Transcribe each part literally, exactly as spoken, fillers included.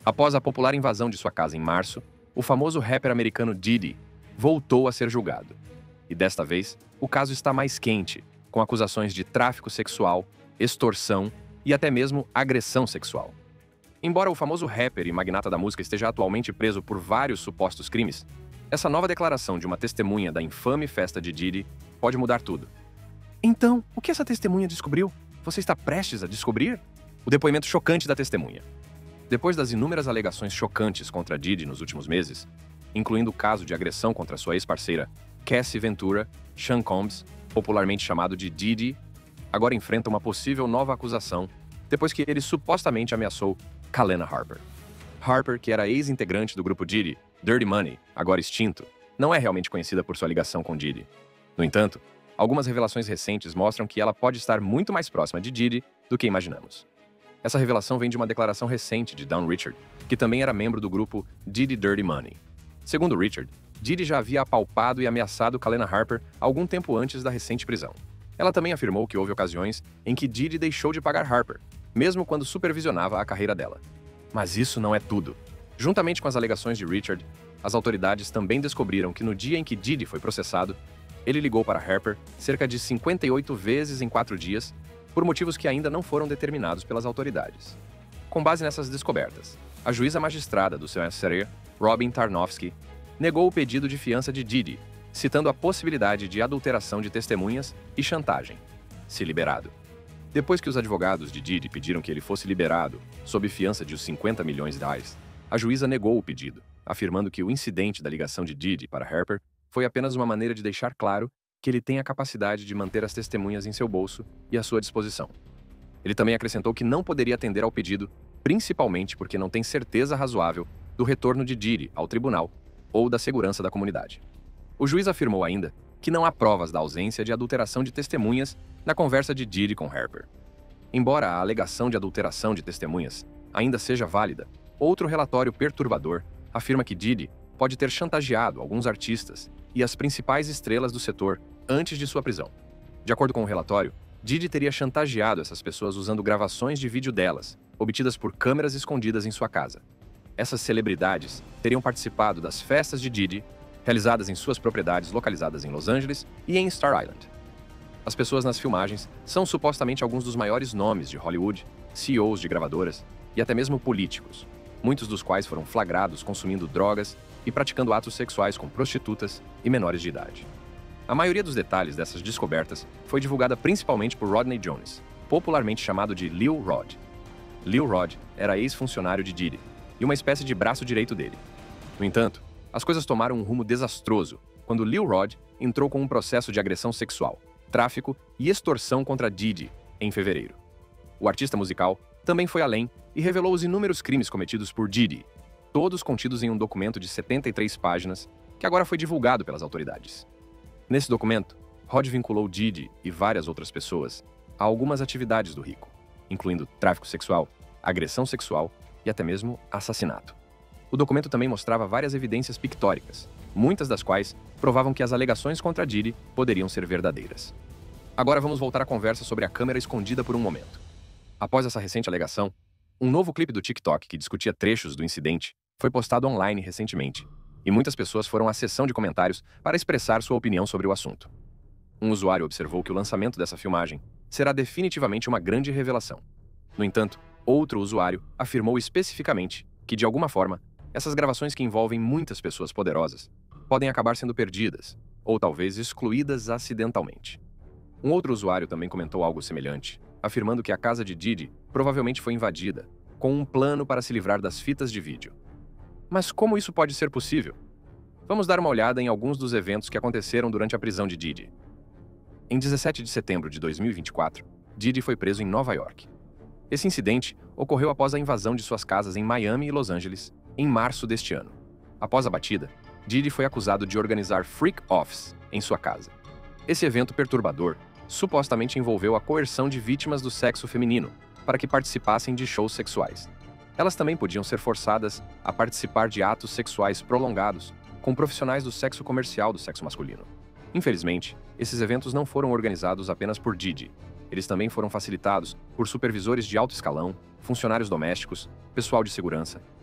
Após a popular invasão de sua casa em março, o famoso rapper americano Diddy voltou a ser julgado. E desta vez, o caso está mais quente, com acusações de tráfico sexual, extorsão e até mesmo agressão sexual. Embora o famoso rapper e magnata da música esteja atualmente preso por vários supostos crimes, essa nova declaração de uma testemunha da infame festa de Diddy pode mudar tudo. Então, o que essa testemunha descobriu? Você está prestes a descobrir? O depoimento chocante da testemunha. Depois das inúmeras alegações chocantes contra Diddy nos últimos meses, incluindo o caso de agressão contra sua ex-parceira, Cassie Ventura, Sean Combs, popularmente chamado de Diddy, agora enfrenta uma possível nova acusação depois que ele supostamente ameaçou Kalena Harper. Harper, que era ex-integrante do grupo Diddy, Dirty Money, agora extinto, não é realmente conhecida por sua ligação com Diddy. No entanto, algumas revelações recentes mostram que ela pode estar muito mais próxima de Diddy do que imaginamos. Essa revelação vem de uma declaração recente de Dawn Richard, que também era membro do grupo Diddy Dirty Money. Segundo Richard, Diddy já havia apalpado e ameaçado Kalena Harper algum tempo antes da recente prisão. Ela também afirmou que houve ocasiões em que Diddy deixou de pagar Harper, mesmo quando supervisionava a carreira dela. Mas isso não é tudo. Juntamente com as alegações de Richard, as autoridades também descobriram que no dia em que Diddy foi processado, ele ligou para Harper cerca de cinquenta e oito vezes em quatro dias, por motivos que ainda não foram determinados pelas autoridades. Com base nessas descobertas, a juíza magistrada do C S R, Robin Tarnowski, negou o pedido de fiança de Diddy, citando a possibilidade de adulteração de testemunhas e chantagem. Se liberado. Depois que os advogados de Diddy pediram que ele fosse liberado sob fiança de os cinquenta milhões de reais, a juíza negou o pedido, afirmando que o incidente da ligação de Diddy para Harper foi apenas uma maneira de deixar claro que ele tem a capacidade de manter as testemunhas em seu bolso e à sua disposição. Ele também acrescentou que não poderia atender ao pedido, principalmente porque não tem certeza razoável do retorno de Diddy ao tribunal ou da segurança da comunidade. O juiz afirmou ainda que não há provas da ausência de adulteração de testemunhas na conversa de Diddy com Harper. Embora a alegação de adulteração de testemunhas ainda seja válida, outro relatório perturbador afirma que Diddy pode ter chantageado alguns artistas e as principais estrelas do setor antes de sua prisão. De acordo com o relatório, Diddy teria chantageado essas pessoas usando gravações de vídeo delas, obtidas por câmeras escondidas em sua casa. Essas celebridades teriam participado das festas de Diddy, realizadas em suas propriedades localizadas em Los Angeles e em Star Island. As pessoas nas filmagens são supostamente alguns dos maiores nomes de Hollywood, C E Os de gravadoras e até mesmo políticos, muitos dos quais foram flagrados consumindo drogas e praticando atos sexuais com prostitutas e menores de idade. A maioria dos detalhes dessas descobertas foi divulgada principalmente por Rodney Jones, popularmente chamado de Lil Rod. Lil Rod era ex-funcionário de Diddy e uma espécie de braço direito dele. No entanto, as coisas tomaram um rumo desastroso quando Lil Rod entrou com um processo de agressão sexual, tráfico e extorsão contra Diddy em fevereiro. O artista musical também foi além e revelou os inúmeros crimes cometidos por Diddy, todos contidos em um documento de setenta e três páginas que agora foi divulgado pelas autoridades. Nesse documento, Rod vinculou Diddy e várias outras pessoas a algumas atividades do rico, incluindo tráfico sexual, agressão sexual e até mesmo assassinato. O documento também mostrava várias evidências pictóricas, muitas das quais provavam que as alegações contra Diddy poderiam ser verdadeiras. Agora vamos voltar à conversa sobre a câmera escondida por um momento. Após essa recente alegação, um novo clipe do TikTok que discutia trechos do incidente foi postado online recentemente, e muitas pessoas foram à seção de comentários para expressar sua opinião sobre o assunto. Um usuário observou que o lançamento dessa filmagem será definitivamente uma grande revelação. No entanto, outro usuário afirmou especificamente que, de alguma forma, essas gravações que envolvem muitas pessoas poderosas podem acabar sendo perdidas, ou talvez excluídas acidentalmente. Um outro usuário também comentou algo semelhante, afirmando que a casa de Diddy provavelmente foi invadida, com um plano para se livrar das fitas de vídeo. Mas como isso pode ser possível? Vamos dar uma olhada em alguns dos eventos que aconteceram durante a prisão de Diddy. Em dezessete de setembro de dois mil e vinte e quatro, Diddy foi preso em Nova York. Esse incidente ocorreu após a invasão de suas casas em Miami e Los Angeles, em março deste ano. Após a batida, Diddy foi acusado de organizar freak-offs em sua casa. Esse evento perturbador supostamente envolveu a coerção de vítimas do sexo feminino para que participassem de shows sexuais. Elas também podiam ser forçadas a participar de atos sexuais prolongados com profissionais do sexo comercial do sexo masculino. Infelizmente, esses eventos não foram organizados apenas por Diddy. Eles também foram facilitados por supervisores de alto escalão, funcionários domésticos, pessoal de segurança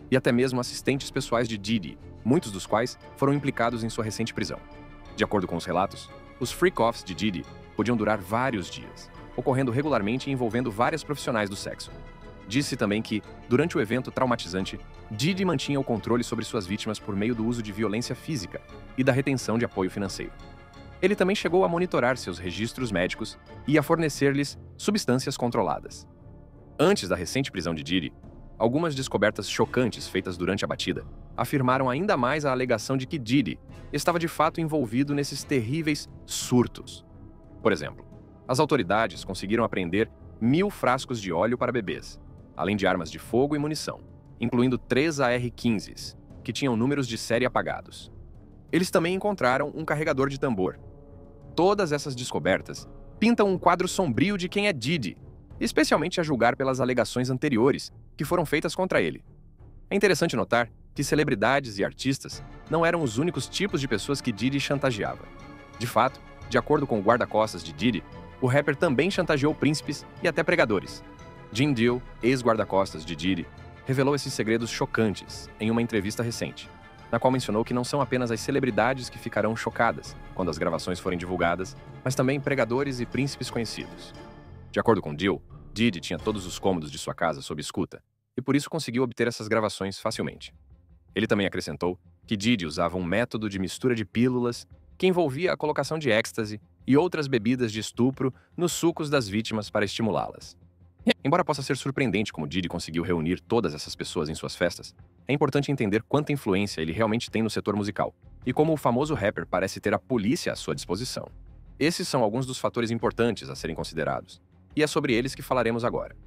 e até mesmo assistentes pessoais de Diddy, muitos dos quais foram implicados em sua recente prisão. De acordo com os relatos, os freak-offs de Diddy podiam durar vários dias, ocorrendo regularmente e envolvendo várias profissionais do sexo. Disse também que, durante o evento traumatizante, Diddy mantinha o controle sobre suas vítimas por meio do uso de violência física e da retenção de apoio financeiro. Ele também chegou a monitorar seus registros médicos e a fornecer-lhes substâncias controladas. Antes da recente prisão de Diddy, algumas descobertas chocantes feitas durante a batida afirmaram ainda mais a alegação de que Diddy estava de fato envolvido nesses terríveis surtos. Por exemplo, as autoridades conseguiram apreender mil frascos de óleo para bebês, além de armas de fogo e munição, incluindo três A R quinze, que tinham números de série apagados. Eles também encontraram um carregador de tambor. Todas essas descobertas pintam um quadro sombrio de quem é Diddy, especialmente a julgar pelas alegações anteriores que foram feitas contra ele. É interessante notar que celebridades e artistas não eram os únicos tipos de pessoas que Diddy chantageava. De fato, de acordo com o guarda-costas de Diddy, o rapper também chantageou príncipes e até pregadores. Jim Deal, ex-guarda-costas de Diddy, revelou esses segredos chocantes em uma entrevista recente, na qual mencionou que não são apenas as celebridades que ficarão chocadas quando as gravações forem divulgadas, mas também pregadores e príncipes conhecidos. De acordo com Deal, Diddy tinha todos os cômodos de sua casa sob escuta e por isso conseguiu obter essas gravações facilmente. Ele também acrescentou que Diddy usava um método de mistura de pílulas que envolvia a colocação de êxtase e outras bebidas de estupro nos sucos das vítimas para estimulá-las. Embora possa ser surpreendente como Diddy conseguiu reunir todas essas pessoas em suas festas, é importante entender quanta influência ele realmente tem no setor musical e como o famoso rapper parece ter a polícia à sua disposição. Esses são alguns dos fatores importantes a serem considerados, e é sobre eles que falaremos agora.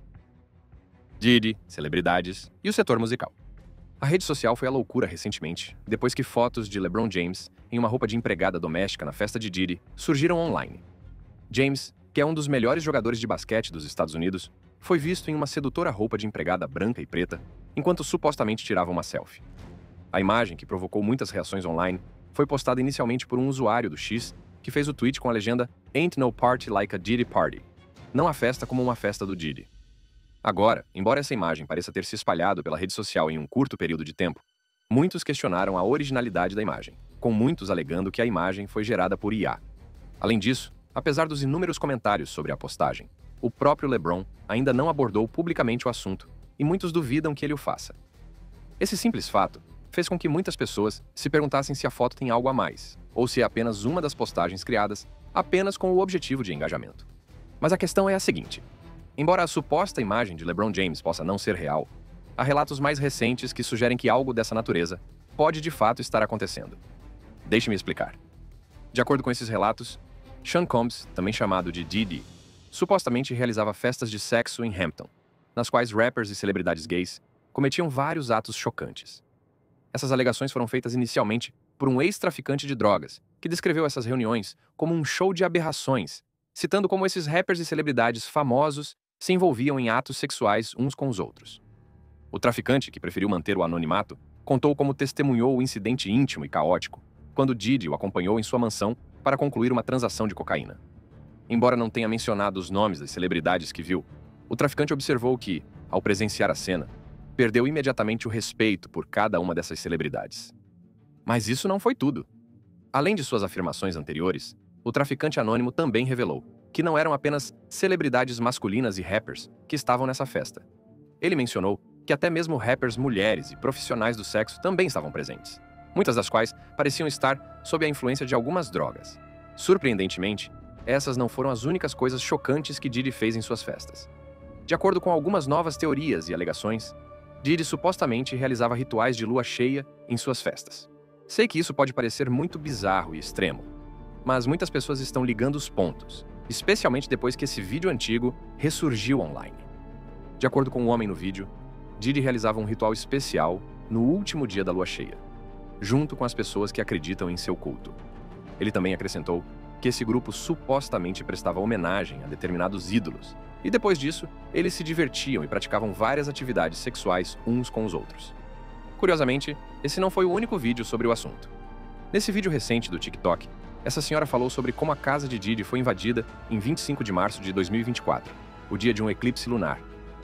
Diddy, celebridades e o setor musical. A rede social foi a loucura recentemente, depois que fotos de LeBron James em uma roupa de empregada doméstica na festa de Diddy surgiram online. James, que é um dos melhores jogadores de basquete dos Estados Unidos, foi visto em uma sedutora roupa de empregada branca e preta, enquanto supostamente tirava uma selfie. A imagem, que provocou muitas reações online, foi postada inicialmente por um usuário do X, que fez o tweet com a legenda "Ain't no party like a Diddy party", não a festa como uma festa do Diddy. Agora, embora essa imagem pareça ter se espalhado pela rede social em um curto período de tempo, muitos questionaram a originalidade da imagem, com muitos alegando que a imagem foi gerada por I A. Além disso, apesar dos inúmeros comentários sobre a postagem, o próprio LeBron ainda não abordou publicamente o assunto, e muitos duvidam que ele o faça. Esse simples fato fez com que muitas pessoas se perguntassem se a foto tem algo a mais, ou se é apenas uma das postagens criadas apenas com o objetivo de engajamento. Mas a questão é a seguinte: embora a suposta imagem de LeBron James possa não ser real, há relatos mais recentes que sugerem que algo dessa natureza pode de fato estar acontecendo. Deixe-me explicar. De acordo com esses relatos, Sean Combs, também chamado de Diddy, supostamente realizava festas de sexo em Hampton, nas quais rappers e celebridades gays cometiam vários atos chocantes. Essas alegações foram feitas inicialmente por um ex-traficante de drogas, que descreveu essas reuniões como um show de aberrações, citando como esses rappers e celebridades famosos se envolviam em atos sexuais uns com os outros. O traficante, que preferiu manter o anonimato, contou como testemunhou o incidente íntimo e caótico quando Diddy o acompanhou em sua mansão para concluir uma transação de cocaína. Embora não tenha mencionado os nomes das celebridades que viu, o traficante observou que, ao presenciar a cena, perdeu imediatamente o respeito por cada uma dessas celebridades. Mas isso não foi tudo. Além de suas afirmações anteriores, o traficante anônimo também revelou que não eram apenas celebridades masculinas e rappers que estavam nessa festa. Ele mencionou que até mesmo rappers mulheres e profissionais do sexo também estavam presentes, muitas das quais pareciam estar sob a influência de algumas drogas. Surpreendentemente, essas não foram as únicas coisas chocantes que Diddy fez em suas festas. De acordo com algumas novas teorias e alegações, Diddy supostamente realizava rituais de lua cheia em suas festas. Sei que isso pode parecer muito bizarro e extremo, mas muitas pessoas estão ligando os pontos, especialmente depois que esse vídeo antigo ressurgiu online. De acordo com o homem no vídeo, Diddy realizava um ritual especial no último dia da lua cheia, junto com as pessoas que acreditam em seu culto. Ele também acrescentou que esse grupo supostamente prestava homenagem a determinados ídolos, e depois disso, eles se divertiam e praticavam várias atividades sexuais uns com os outros. Curiosamente, esse não foi o único vídeo sobre o assunto. Nesse vídeo recente do TikTok, essa senhora falou sobre como a casa de Diddy foi invadida em vinte e cinco de março de dois mil e vinte e quatro, o dia de um eclipse lunar,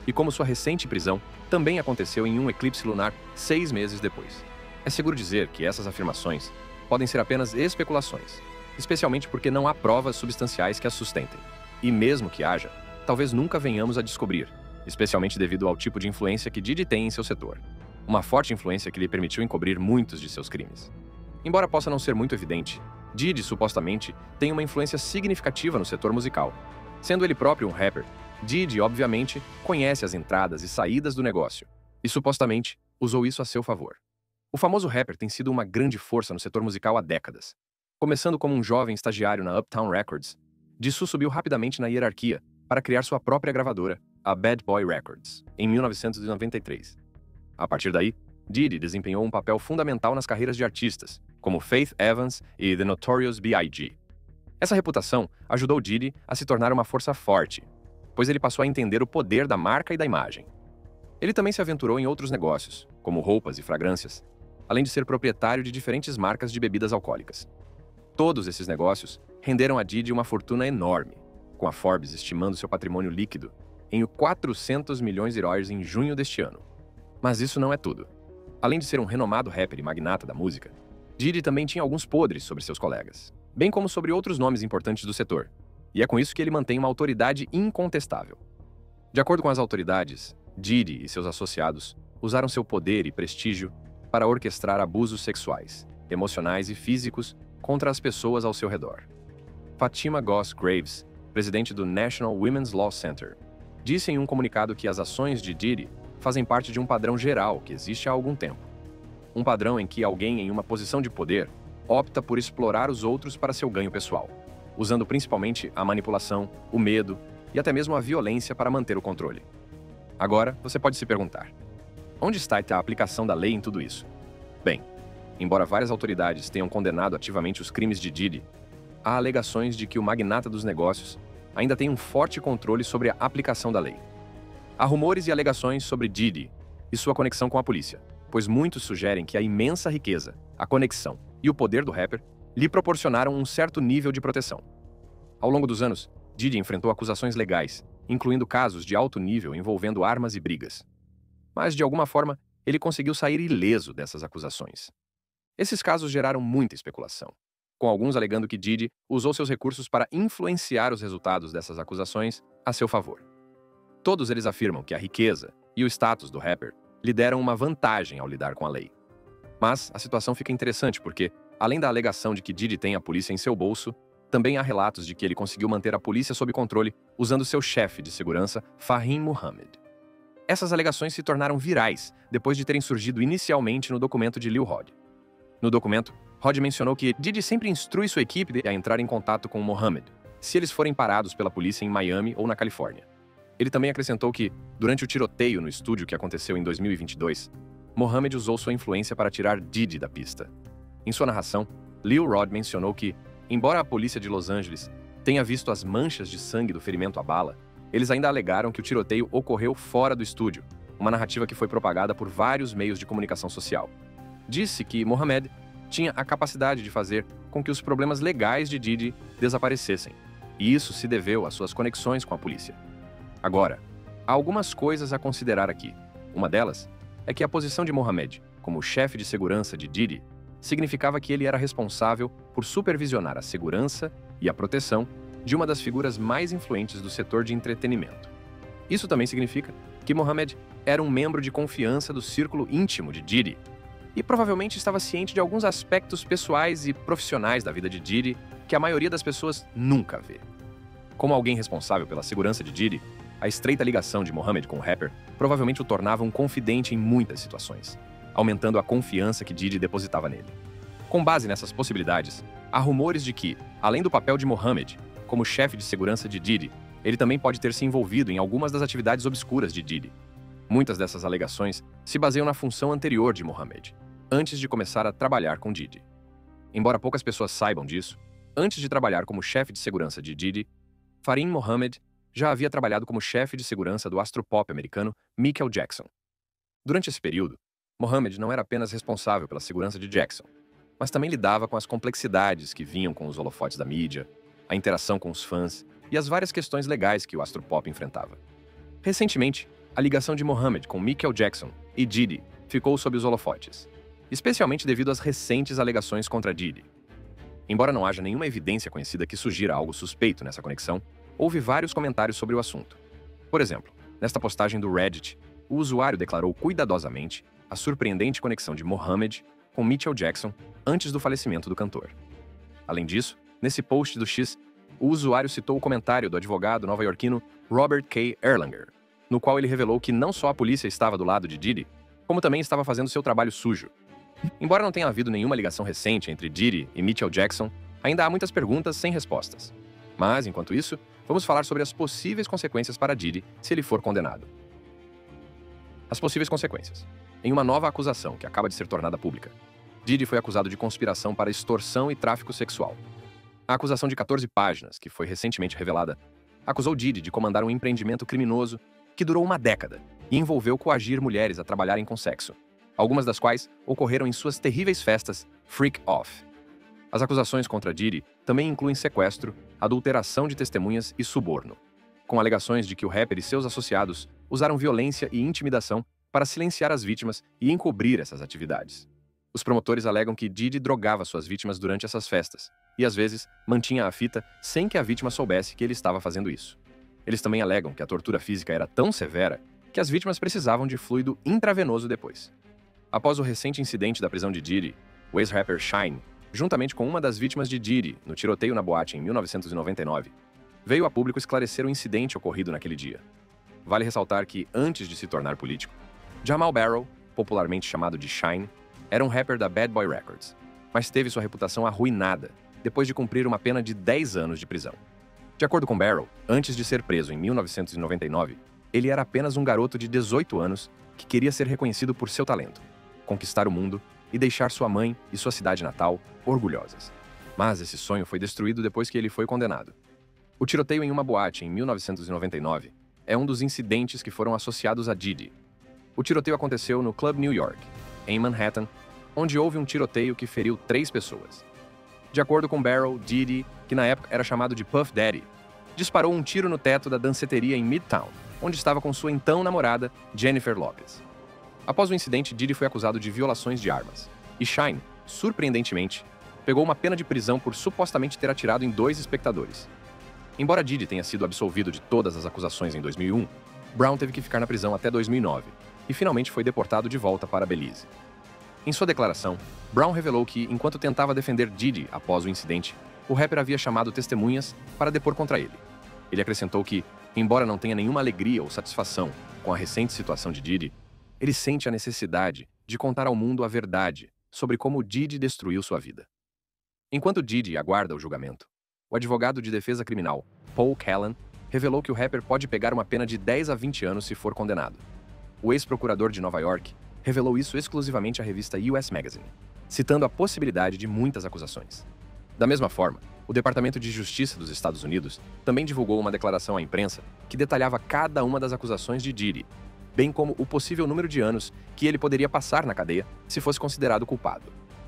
e como sua recente prisão também aconteceu em um eclipse lunar seis meses depois. É seguro dizer que essas afirmações podem ser apenas especulações, especialmente porque não há provas substanciais que as sustentem. E mesmo que haja, talvez nunca venhamos a descobrir, especialmente devido ao tipo de influência que Diddy tem em seu setor. Uma forte influência que lhe permitiu encobrir muitos de seus crimes. Embora possa não ser muito evidente, Diddy supostamente tem uma influência significativa no setor musical. Sendo ele próprio um rapper, Diddy, obviamente, conhece as entradas e saídas do negócio, e supostamente usou isso a seu favor. O famoso rapper tem sido uma grande força no setor musical há décadas. Começando como um jovem estagiário na Uptown Records, Jisoo subiu rapidamente na hierarquia para criar sua própria gravadora, a Bad Boy Records, em mil novecentos e noventa e três. A partir daí, Diddy desempenhou um papel fundamental nas carreiras de artistas, como Faith Evans e The Notorious B I G Essa reputação ajudou Diddy a se tornar uma força forte, pois ele passou a entender o poder da marca e da imagem. Ele também se aventurou em outros negócios, como roupas e fragrâncias, além de ser proprietário de diferentes marcas de bebidas alcoólicas. Todos esses negócios renderam a Diddy uma fortuna enorme, com a Forbes estimando seu patrimônio líquido em quatrocentos milhões de dólares em junho deste ano. Mas isso não é tudo. Além de ser um renomado rapper e magnata da música, Diddy também tinha alguns podres sobre seus colegas, bem como sobre outros nomes importantes do setor, e é com isso que ele mantém uma autoridade incontestável. De acordo com as autoridades, Diddy e seus associados usaram seu poder e prestígio para orquestrar abusos sexuais, emocionais e físicos contra as pessoas ao seu redor. Fatima Goss Graves, presidente do National Women's Law Center, disse em um comunicado que as ações de Diddy fazem parte de um padrão geral que existe há algum tempo. Um padrão em que alguém em uma posição de poder opta por explorar os outros para seu ganho pessoal, usando principalmente a manipulação, o medo e até mesmo a violência para manter o controle. Agora, você pode se perguntar: onde está a aplicação da lei em tudo isso? Bem, embora várias autoridades tenham condenado ativamente os crimes de Diddy, há alegações de que o magnata dos negócios ainda tem um forte controle sobre a aplicação da lei. Há rumores e alegações sobre Diddy e sua conexão com a polícia, pois muitos sugerem que a imensa riqueza, a conexão e o poder do rapper lhe proporcionaram um certo nível de proteção. Ao longo dos anos, Diddy enfrentou acusações legais, incluindo casos de alto nível envolvendo armas e brigas. Mas, de alguma forma, ele conseguiu sair ileso dessas acusações. Esses casos geraram muita especulação, com alguns alegando que Diddy usou seus recursos para influenciar os resultados dessas acusações a seu favor. Todos eles afirmam que a riqueza e o status do rapper lhe deram uma vantagem ao lidar com a lei. Mas a situação fica interessante porque, além da alegação de que Diddy tem a polícia em seu bolso, também há relatos de que ele conseguiu manter a polícia sob controle usando seu chefe de segurança, Fahim Muhammad. Essas alegações se tornaram virais depois de terem surgido inicialmente no documento de Lil Rod. No documento, Rod mencionou que Diddy sempre instrui sua equipe a entrar em contato com Muhammad, se eles forem parados pela polícia em Miami ou na Califórnia. Ele também acrescentou que, durante o tiroteio no estúdio que aconteceu em dois mil e vinte e dois, Muhammad usou sua influência para tirar Diddy da pista. Em sua narração, Lil Rod mencionou que, embora a polícia de Los Angeles tenha visto as manchas de sangue do ferimento à bala, eles ainda alegaram que o tiroteio ocorreu fora do estúdio, uma narrativa que foi propagada por vários meios de comunicação social. Disse que Muhammad tinha a capacidade de fazer com que os problemas legais de Diddy desaparecessem, e isso se deveu às suas conexões com a polícia. Agora, há algumas coisas a considerar aqui. Uma delas é que a posição de Muhammad como chefe de segurança de Diddy significava que ele era responsável por supervisionar a segurança e a proteção de uma das figuras mais influentes do setor de entretenimento. Isso também significa que Muhammad era um membro de confiança do círculo íntimo de Diddy e provavelmente estava ciente de alguns aspectos pessoais e profissionais da vida de Diddy que a maioria das pessoas nunca vê. Como alguém responsável pela segurança de Diddy, a estreita ligação de Muhammad com o rapper provavelmente o tornava um confidente em muitas situações, aumentando a confiança que Diddy depositava nele. Com base nessas possibilidades, há rumores de que, além do papel de Muhammad como chefe de segurança de Diddy, ele também pode ter se envolvido em algumas das atividades obscuras de Diddy. Muitas dessas alegações se baseiam na função anterior de Muhammad, antes de começar a trabalhar com Diddy. Embora poucas pessoas saibam disso, antes de trabalhar como chefe de segurança de Diddy, Fahim Muhammad já havia trabalhado como chefe de segurança do astro-pop americano Michael Jackson. Durante esse período, Muhammad não era apenas responsável pela segurança de Jackson, mas também lidava com as complexidades que vinham com os holofotes da mídia, a interação com os fãs e as várias questões legais que o astro-pop enfrentava. Recentemente, a ligação de Mohammed com Michael Jackson e Diddy ficou sob os holofotes, especialmente devido às recentes alegações contra Diddy. Embora não haja nenhuma evidência conhecida que sugira algo suspeito nessa conexão, houve vários comentários sobre o assunto. Por exemplo, nesta postagem do Reddit, o usuário declarou cuidadosamente a surpreendente conexão de Mohammed com Michael Jackson antes do falecimento do cantor. Além disso, nesse post do X, o usuário citou o comentário do advogado nova-iorquino Robert K. Erlanger, no qual ele revelou que não só a polícia estava do lado de Diddy, como também estava fazendo seu trabalho sujo. Embora não tenha havido nenhuma ligação recente entre Diddy e Michael Jackson, ainda há muitas perguntas sem respostas. Mas, enquanto isso, vamos falar sobre as possíveis consequências para Diddy se ele for condenado. As possíveis consequências. Em uma nova acusação que acaba de ser tornada pública, Diddy foi acusado de conspiração para extorsão e tráfico sexual. A acusação de quatorze páginas, que foi recentemente revelada, acusou Diddy de comandar um empreendimento criminoso que durou uma década e envolveu coagir mulheres a trabalharem com sexo, algumas das quais ocorreram em suas terríveis festas Freak Off. As acusações contra Diddy também incluem sequestro, adulteração de testemunhas e suborno, com alegações de que o rapper e seus associados usaram violência e intimidação para silenciar as vítimas e encobrir essas atividades. Os promotores alegam que Diddy drogava suas vítimas durante essas festas e, às vezes, mantinha a fita sem que a vítima soubesse que ele estava fazendo isso. Eles também alegam que a tortura física era tão severa que as vítimas precisavam de fluido intravenoso depois. Após o recente incidente da prisão de Diddy, o ex-rapper Shyne, juntamente com uma das vítimas de Diddy no tiroteio na boate em mil novecentos e noventa e nove, veio a público esclarecer o incidente ocorrido naquele dia. Vale ressaltar que, antes de se tornar político, Jamal Barrow, popularmente chamado de Shyne, era um rapper da Bad Boy Records, mas teve sua reputação arruinada depois de cumprir uma pena de dez anos de prisão. De acordo com Barrow, antes de ser preso em mil novecentos e noventa e nove, ele era apenas um garoto de dezoito anos que queria ser reconhecido por seu talento, conquistar o mundo e deixar sua mãe e sua cidade natal orgulhosas. Mas esse sonho foi destruído depois que ele foi condenado. O tiroteio em uma boate em mil novecentos e noventa e nove é um dos incidentes que foram associados a Diddy. O tiroteio aconteceu no Club New York, em Manhattan, onde houve um tiroteio que feriu três pessoas. De acordo com Barrow, Diddy, que na época era chamado de Puff Daddy, disparou um tiro no teto da danceteria em Midtown, onde estava com sua então namorada, Jennifer Lopez. Após o incidente, Diddy foi acusado de violações de armas, e Shyne, surpreendentemente, pegou uma pena de prisão por supostamente ter atirado em dois espectadores. Embora Diddy tenha sido absolvido de todas as acusações em dois mil e um, Brown teve que ficar na prisão até dois mil e nove, e finalmente foi deportado de volta para Belize. Em sua declaração, Brown revelou que, enquanto tentava defender Diddy após o incidente, o rapper havia chamado testemunhas para depor contra ele. Ele acrescentou que, embora não tenha nenhuma alegria ou satisfação com a recente situação de Diddy, ele sente a necessidade de contar ao mundo a verdade sobre como Diddy destruiu sua vida. Enquanto Diddy aguarda o julgamento, o advogado de defesa criminal, Paul Callan, revelou que o rapper pode pegar uma pena de dez a vinte anos se for condenado. O ex-procurador de Nova York revelou isso exclusivamente à revista U S Magazine, citando a possibilidade de muitas acusações. Da mesma forma, o Departamento de Justiça dos Estados Unidos também divulgou uma declaração à imprensa que detalhava cada uma das acusações de Diddy, bem como o possível número de anos que ele poderia passar na cadeia se fosse considerado culpado.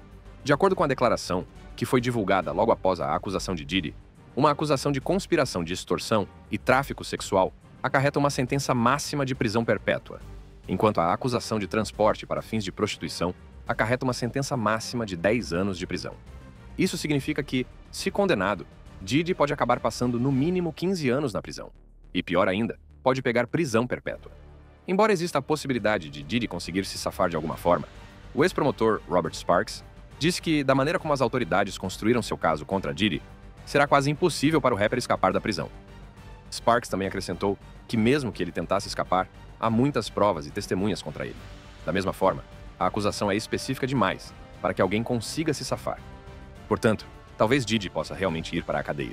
De acordo com a declaração, que foi divulgada logo após a acusação de Diddy, uma acusação de conspiração de extorsão e tráfico sexual acarreta uma sentença máxima de prisão perpétua, enquanto a acusação de transporte para fins de prostituição acarreta uma sentença máxima de dez anos de prisão. Isso significa que, se condenado, Diddy pode acabar passando no mínimo quinze anos na prisão. E pior ainda, pode pegar prisão perpétua. Embora exista a possibilidade de Diddy conseguir se safar de alguma forma, o ex-promotor Robert Sparks disse que, da maneira como as autoridades construíram seu caso contra Diddy, será quase impossível para o rapper escapar da prisão. Sparks também acrescentou que, mesmo que ele tentasse escapar, há muitas provas e testemunhas contra ele. Da mesma forma, a acusação é específica demais para que alguém consiga se safar. Portanto, talvez Diddy possa realmente ir para a cadeia.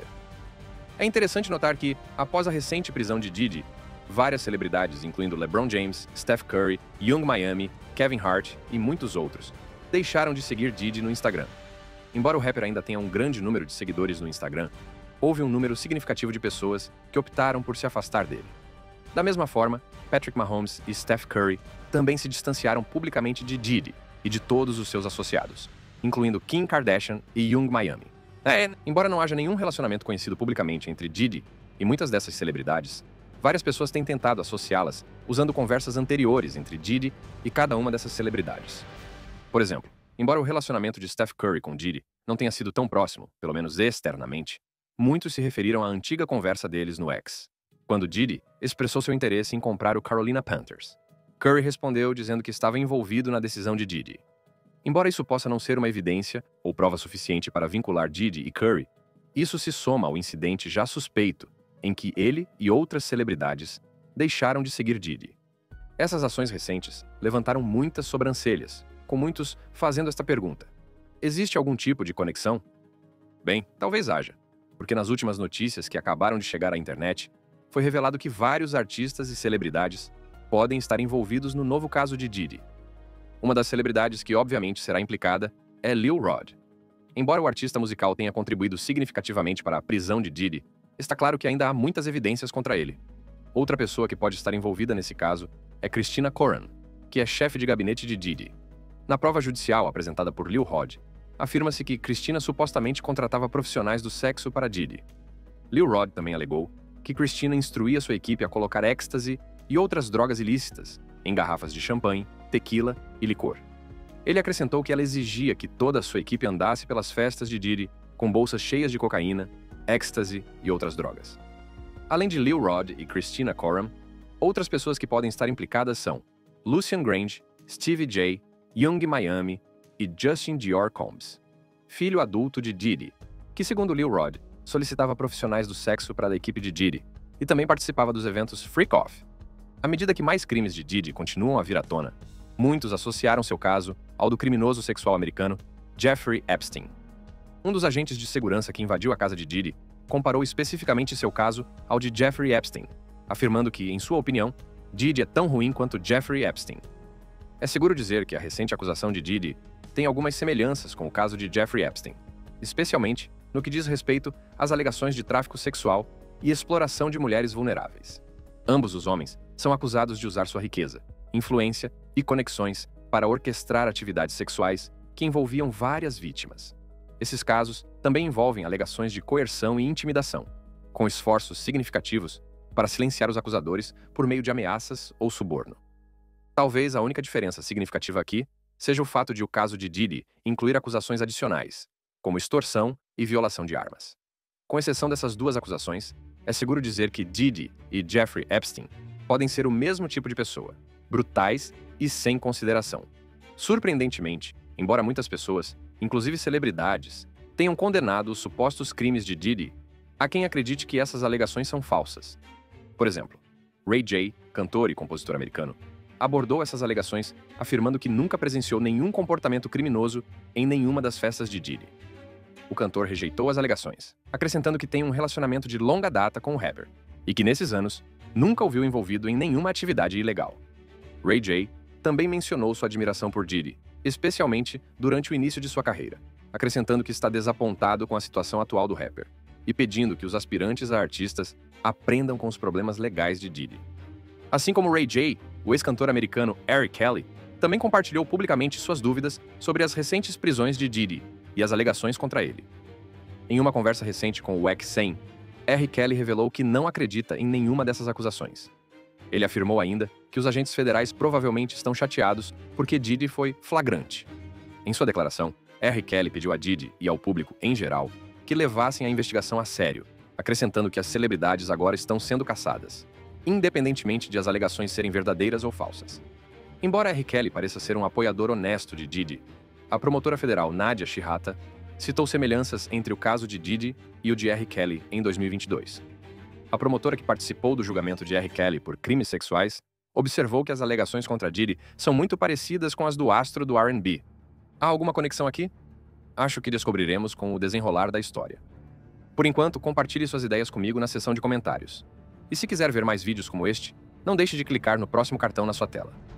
É interessante notar que, após a recente prisão de Diddy, várias celebridades, incluindo LeBron James, Steph Curry, Yung Miami, Kevin Hart e muitos outros, deixaram de seguir Diddy no Instagram. Embora o rapper ainda tenha um grande número de seguidores no Instagram, houve um número significativo de pessoas que optaram por se afastar dele. Da mesma forma, Patrick Mahomes e Steph Curry também se distanciaram publicamente de Diddy e de todos os seus associados, incluindo Kim Kardashian e Yung Miami. É, embora não haja nenhum relacionamento conhecido publicamente entre Diddy e muitas dessas celebridades, Várias pessoas têm tentado associá-las usando conversas anteriores entre Diddy e cada uma dessas celebridades. Por exemplo, embora o relacionamento de Steph Curry com Diddy não tenha sido tão próximo, pelo menos externamente, muitos se referiram à antiga conversa deles no X, quando Diddy expressou seu interesse em comprar o Carolina Panthers. Curry respondeu dizendo que estava envolvido na decisão de Diddy. Embora isso possa não ser uma evidência ou prova suficiente para vincular Diddy e Curry, isso se soma ao incidente já suspeito em que ele e outras celebridades deixaram de seguir Diddy. Essas ações recentes levantaram muitas sobrancelhas, com muitos fazendo esta pergunta: existe algum tipo de conexão? Bem, talvez haja, porque nas últimas notícias que acabaram de chegar à internet, foi revelado que vários artistas e celebridades podem estar envolvidos no novo caso de Diddy. Uma das celebridades que obviamente será implicada é Lil Rod. Embora o artista musical tenha contribuído significativamente para a prisão de Diddy, está claro que ainda há muitas evidências contra ele. Outra pessoa que pode estar envolvida nesse caso é Christina Koran, que é chefe de gabinete de Diddy. Na prova judicial apresentada por Lil Rod, afirma-se que Christina supostamente contratava profissionais do sexo para Diddy. Lil Rod também alegou que Christina instruía sua equipe a colocar êxtase e outras drogas ilícitas em garrafas de champanhe, tequila e licor. Ele acrescentou que ela exigia que toda a sua equipe andasse pelas festas de Diddy com bolsas cheias de cocaína, êxtase e outras drogas. Além de Lil Rod e Christina Koran, outras pessoas que podem estar implicadas são Lucian Grange, Stevie J, Young Miami e Justin Dior Combs, filho adulto de Diddy, que, segundo Lil Rod, solicitava profissionais do sexo para a equipe de Diddy e também participava dos eventos Freak Off. À medida que mais crimes de Diddy continuam a vir à tona, muitos associaram seu caso ao do criminoso sexual americano Jeffrey Epstein. Um dos agentes de segurança que invadiu a casa de Diddy comparou especificamente seu caso ao de Jeffrey Epstein, afirmando que, em sua opinião, Diddy é tão ruim quanto Jeffrey Epstein. É seguro dizer que a recente acusação de Diddy tem algumas semelhanças com o caso de Jeffrey Epstein, especialmente no que diz respeito às alegações de tráfico sexual e exploração de mulheres vulneráveis. Ambos os homens são acusados de usar sua riqueza, influência e conexões para orquestrar atividades sexuais que envolviam várias vítimas. Esses casos também envolvem alegações de coerção e intimidação, com esforços significativos para silenciar os acusadores por meio de ameaças ou suborno. Talvez a única diferença significativa aqui seja o fato de o caso de Diddy incluir acusações adicionais, como extorsão e violação de armas. Com exceção dessas duas acusações, é seguro dizer que Diddy e Jeffrey Epstein podem ser o mesmo tipo de pessoa, brutais e sem consideração. Surpreendentemente, embora muitas pessoas, inclusive celebridades, tenham condenado os supostos crimes de Diddy, há quem acredite que essas alegações são falsas. Por exemplo, Ray J, cantor e compositor americano, abordou essas alegações afirmando que nunca presenciou nenhum comportamento criminoso em nenhuma das festas de Diddy. O cantor rejeitou as alegações, acrescentando que tem um relacionamento de longa data com o rapper e que, nesses anos, nunca o viu envolvido em nenhuma atividade ilegal. Ray J também mencionou sua admiração por Diddy, especialmente durante o início de sua carreira, acrescentando que está desapontado com a situação atual do rapper e pedindo que os aspirantes a artistas aprendam com os problemas legais de Diddy. Assim como Ray J, o ex-cantor americano R. Kelly também compartilhou publicamente suas dúvidas sobre as recentes prisões de Diddy e as alegações contra ele. Em uma conversa recente com o X cem, R. Kelly revelou que não acredita em nenhuma dessas acusações. Ele afirmou ainda que os agentes federais provavelmente estão chateados porque Diddy foi flagrante. Em sua declaração, R. Kelly pediu a Diddy e ao público em geral que levassem a investigação a sério, acrescentando que as celebridades agora estão sendo caçadas, independentemente de as alegações serem verdadeiras ou falsas. Embora R. Kelly pareça ser um apoiador honesto de Diddy, a promotora federal Nadia Shihata citou semelhanças entre o caso de Diddy e o de R. Kelly em dois mil e vinte e dois. A promotora que participou do julgamento de R. Kelly por crimes sexuais observou que as alegações contra Diddy são muito parecidas com as do astro do R and B. Há alguma conexão aqui? Acho que descobriremos com o desenrolar da história. Por enquanto, compartilhe suas ideias comigo na seção de comentários. E se quiser ver mais vídeos como este, não deixe de clicar no próximo cartão na sua tela.